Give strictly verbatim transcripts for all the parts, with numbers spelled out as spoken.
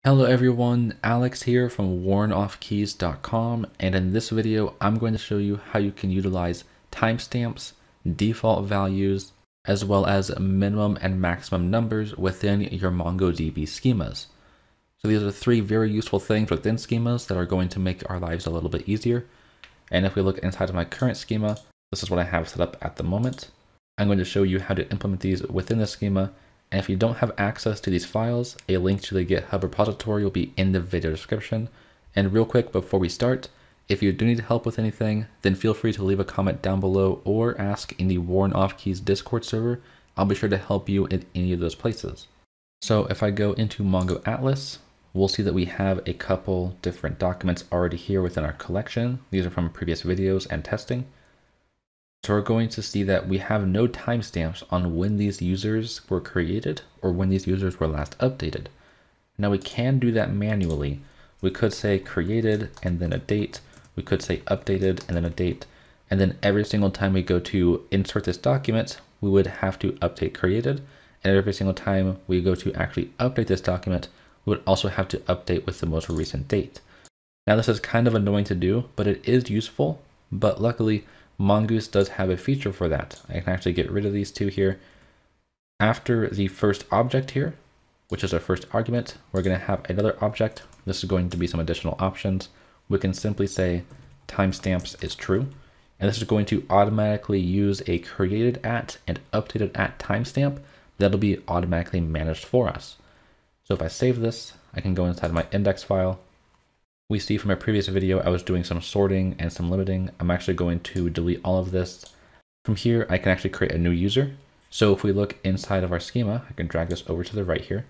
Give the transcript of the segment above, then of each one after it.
Hello everyone, Alex here from worn off keys dot com, and in this video I'm going to show you how you can utilize timestamps, default values, as well as minimum and maximum numbers within your MongoDB schemas. So these are three very useful things within schemas that are going to make our lives a little bit easier. And if we look inside of my current schema, this is what I have set up at the moment. I'm going to show you how to implement these within the schema. And if you don't have access to these files, a link to the GitHub repository will be in the video description. And real quick before we start, if you do need help with anything, then feel free to leave a comment down below or ask in the Worn Off Keys Discord server. I'll be sure to help you in any of those places. So if I go into Mongo Atlas, we'll see that we have a couple different documents already here within our collection. These are from previous videos and testing. So we're going to see that we have no timestamps on when these users were created or when these users were last updated. Now we can do that manually. We could say created and then a date. We could say updated and then a date. And then every single time we go to insert this document, we would have to update created. And every single time we go to actually update this document, we would also have to update with the most recent date. Now this is kind of annoying to do, but it is useful. But luckily, Mongoose does have a feature for that. I can actually get rid of these two here. After the first object here, which is our first argument, we're going to have another object. This is going to be some additional options. We can simply say timestamps is true. And this is going to automatically use a created at and updated at timestamp that'll be automatically managed for us. So if I save this, I can go inside my index file. We see from a previous video, I was doing some sorting and some limiting. I'm actually going to delete all of this. From here, I can actually create a new user. So if we look inside of our schema, I can drag this over to the right here.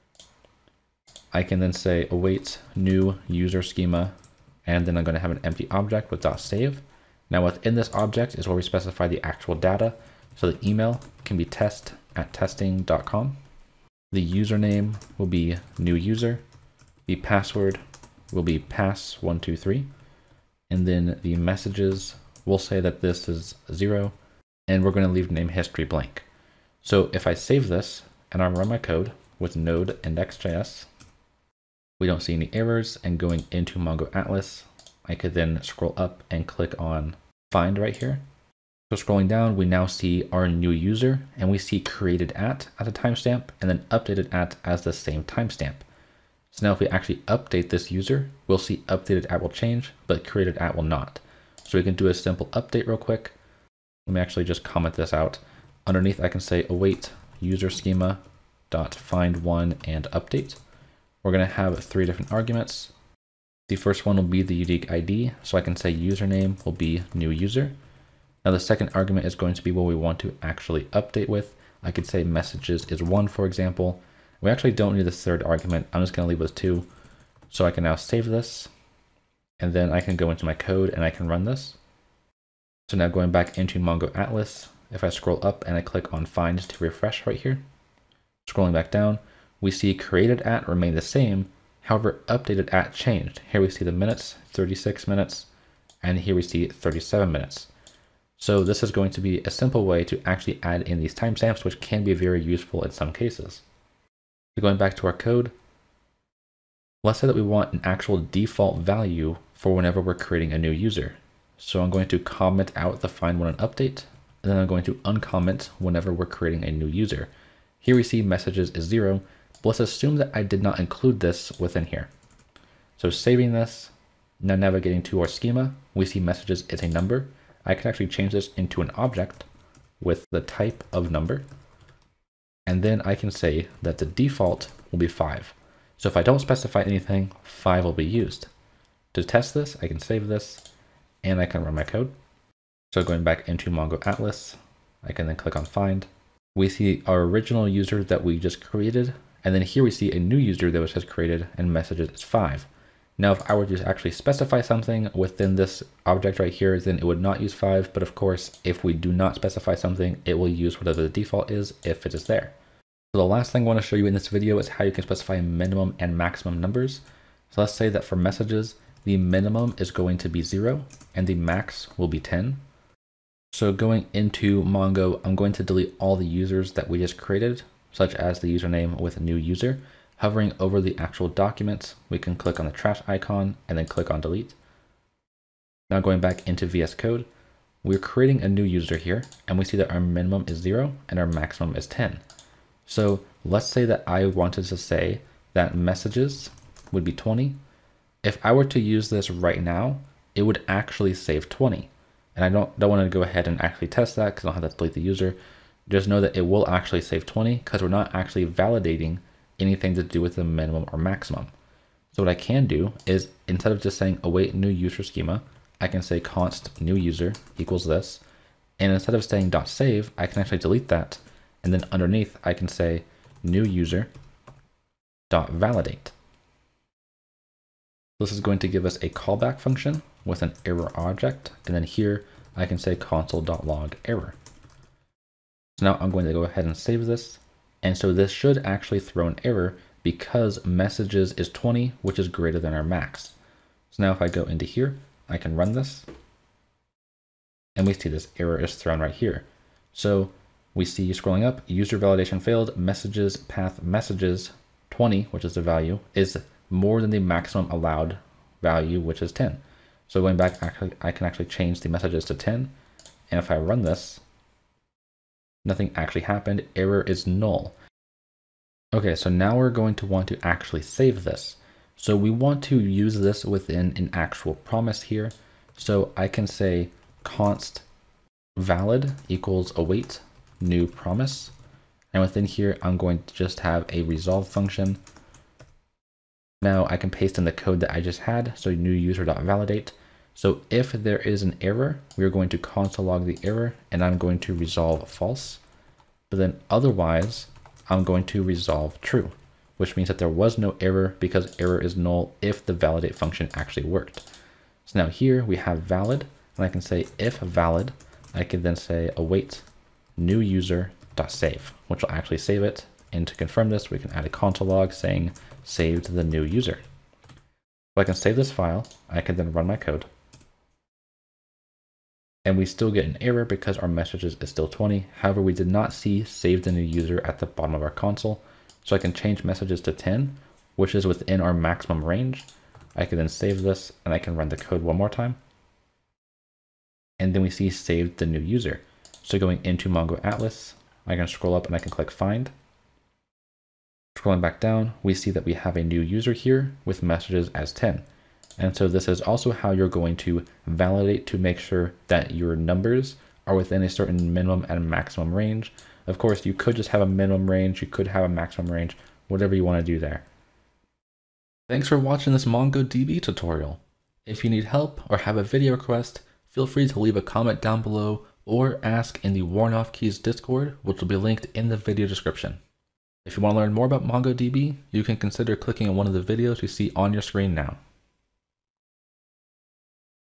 I can then say await new user schema, and then I'm going to have an empty object with .save. Now within this object is where we specify the actual data. So the email can be test at testing dot com. The username will be new user. The password will be pass one two three. And then the messages will say that this is zero. And we're going to leave name history blank. So if I save this and I run my code with node index.js, we don't see any errors. And going into Mongo Atlas, I could then scroll up and click on find right here. So scrolling down, we now see our new user and we see created at as a timestamp and then updated at as the same timestamp. So now if we actually update this user, we'll see updated at will change, but created at will not. So we can do a simple update real quick. Let me actually just comment this out. Underneath, I can say await user schema dot find one and update. We're going to have three different arguments. The first one will be the unique I D. So I can say username will be new user. Now the second argument is going to be what we want to actually update with. I could say messages is one, for example. We actually don't need this third argument. I'm just going to leave with two. So I can now save this. And then I can go into my code and I can run this. So now going back into Mongo Atlas, if I scroll up and I click on find to refresh right here, scrolling back down, we see created at remain the same. However, updated at changed. Here we see the minutes, thirty-six minutes, and here we see thirty-seven minutes. So this is going to be a simple way to actually add in these timestamps, which can be very useful in some cases. So going back to our code, let's say that we want an actual default value for whenever we're creating a new user. So I'm going to comment out the find one and update, and then I'm going to uncomment whenever we're creating a new user. Here we see messages is zero, but let's assume that I did not include this within here. So saving this, now navigating to our schema, we see messages is a number. I can actually change this into an object with the type of number. And then I can say that the default will be five. So if I don't specify anything, five will be used. To test this, I can save this and I can run my code. So going back into Mongo Atlas, I can then click on find. We see our original user that we just created. And then here we see a new user that was just created and messages is five. Now, if I were to actually specify something within this object right here, then it would not use five. But of course, if we do not specify something, it will use whatever the default is if it is there. So the last thing I want to show you in this video is how you can specify minimum and maximum numbers. So let's say that for messages, the minimum is going to be zero and the max will be ten. So going into Mongo, I'm going to delete all the users that we just created, such as the username with a new user. hovering over the actual document, we can click on the trash icon and then click on delete. Now going back into V S Code, we're creating a new user here, and we see that our minimum is zero and our maximum is ten. So let's say that I wanted to say that messages would be twenty. If I were to use this right now, it would actually save twenty. And I don't, don't want to go ahead and actually test that because I don't have to delete the user. Just know that it will actually save twenty because we're not actually validating anything to do with the minimum or maximum. So what I can do is, instead of just saying await new user schema, I can say const new user equals this. And instead of saying dot save, I can actually delete that. And then underneath, I can say new user dot validate. This is going to give us a callback function with an error object. And then here I can say console.log error. So now I'm going to go ahead and save this. And so this should actually throw an error because messages is twenty, which is greater than our max. So now if I go into here, I can run this. And we see this error is thrown right here. So we see scrolling up, user validation failed, messages path messages twenty, which is the value, is more than the maximum allowed value, which is ten. So going back, actually, I can actually change the messages to ten. And if I run this, nothing actually happened. Error is null. Okay, so now we're going to want to actually save this. So we want to use this within an actual promise here. So I can say const valid equals await new promise. And within here, I'm going to just have a resolve function. Now I can paste in the code that I just had. So new user.validate. So if there is an error, we're going to console log the error and I'm going to resolve false. But then otherwise, I'm going to resolve true, which means that there was no error because error is null if the validate function actually worked. So now here we have valid, and I can say if valid, I can then say await new user.save, which will actually save it. And to confirm this, we can add a console log saying saved the new user. So I can save this file, I can then run my code. And we still get an error because our messages is still twenty. However, we did not see saved the new user at the bottom of our console. So I can change messages to ten, which is within our maximum range. I can then save this and I can run the code one more time. And then we see saved the new user. So going into Mongo Atlas, I can scroll up and I can click find. Scrolling back down, we see that we have a new user here with messages as ten. And so this is also how you're going to validate to make sure that your numbers are within a certain minimum and maximum range. Of course, you could just have a minimum range, you could have a maximum range, whatever you want to do there. Thanks for watching this MongoDB tutorial. If you need help or have a video request, feel free to leave a comment down below or ask in the Worn Off Keys Discord, which will be linked in the video description. If you want to learn more about MongoDB, you can consider clicking on one of the videos you see on your screen now.